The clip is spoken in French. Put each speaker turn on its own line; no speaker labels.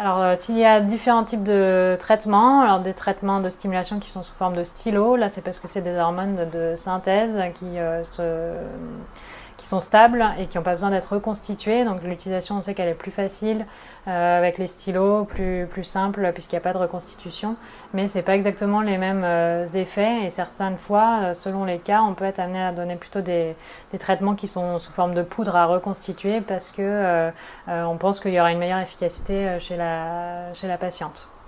Alors, s'il y a différents types de traitements, alors des traitements de stimulation qui sont sous forme de stylo, là c'est parce que c'est des hormones de synthèse qui sont stables et qui n'ont pas besoin d'être reconstituées. Donc l'utilisation, on sait qu'elle est plus facile avec les stylos, plus simple puisqu'il n'y a pas de reconstitution. Mais ce n'est pas exactement les mêmes effets et certaines fois, selon les cas, on peut être amené à donner plutôt des traitements qui sont sous forme de poudre à reconstituer parce que on pense qu'il y aura une meilleure efficacité chez la patiente.